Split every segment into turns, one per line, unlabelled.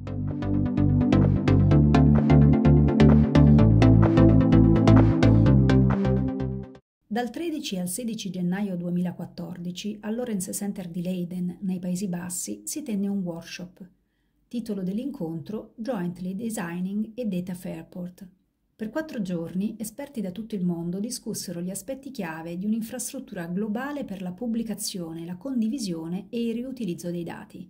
Dal 13 al 16 gennaio 2014 al Lorentz Center di Leiden, nei Paesi Bassi, si tenne un workshop. Titolo dell'incontro: Jointly Designing a Data Fairport. Per 4 giorni, esperti da tutto il mondo discussero gli aspetti chiave di un'infrastruttura globale per la pubblicazione, la condivisione e il riutilizzo dei dati.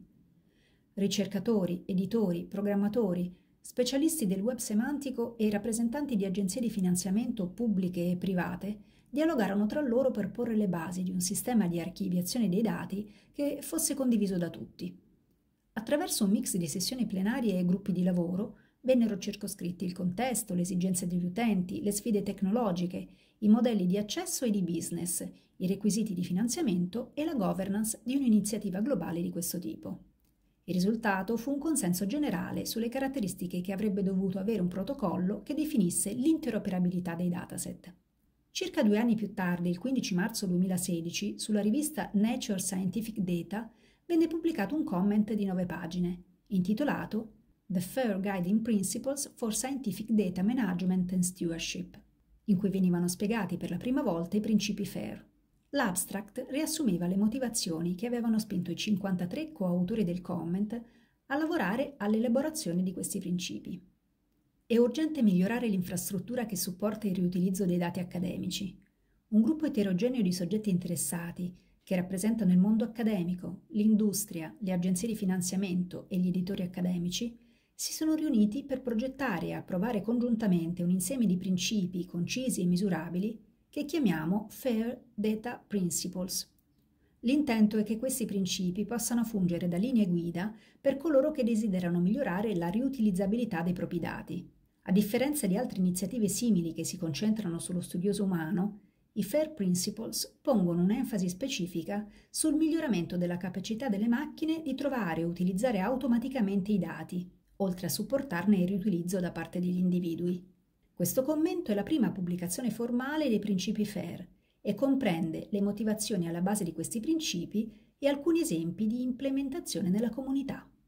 Ricercatori, editori, programmatori, specialisti del web semantico e i rappresentanti di agenzie di finanziamento pubbliche e private dialogarono tra loro per porre le basi di un sistema di archiviazione dei dati che fosse condiviso da tutti. Attraverso un mix di sessioni plenarie e gruppi di lavoro vennero circoscritti il contesto, le esigenze degli utenti, le sfide tecnologiche, i modelli di accesso e di business, i requisiti di finanziamento e la governance di un'iniziativa globale di questo tipo. Il risultato fu un consenso generale sulle caratteristiche che avrebbe dovuto avere un protocollo che definisse l'interoperabilità dei dataset. Circa 2 anni più tardi, il 15 marzo 2016, sulla rivista Nature Scientific Data, venne pubblicato un comment di 9 pagine, intitolato The FAIR Guiding Principles for Scientific Data Management and Stewardship, in cui venivano spiegati per la prima volta i principi FAIR. L'abstract riassumeva le motivazioni che avevano spinto i 53 coautori del comment a lavorare all'elaborazione di questi principi. È urgente migliorare l'infrastruttura che supporta il riutilizzo dei dati accademici. Un gruppo eterogeneo di soggetti interessati, che rappresentano il mondo accademico, l'industria, le agenzie di finanziamento e gli editori accademici, si sono riuniti per progettare e approvare congiuntamente un insieme di principi concisi e misurabili che chiamiamo FAIR Data Principles. L'intento è che questi principi possano fungere da linee guida per coloro che desiderano migliorare la riutilizzabilità dei propri dati. A differenza di altre iniziative simili che si concentrano sullo studioso umano, i FAIR Principles pongono un'enfasi specifica sul miglioramento della capacità delle macchine di trovare e utilizzare automaticamente i dati, oltre a supportarne il riutilizzo da parte degli individui. Questo commento è la prima pubblicazione formale dei principi FAIR e comprende le motivazioni alla base di questi principi e alcuni esempi di implementazione nella comunità.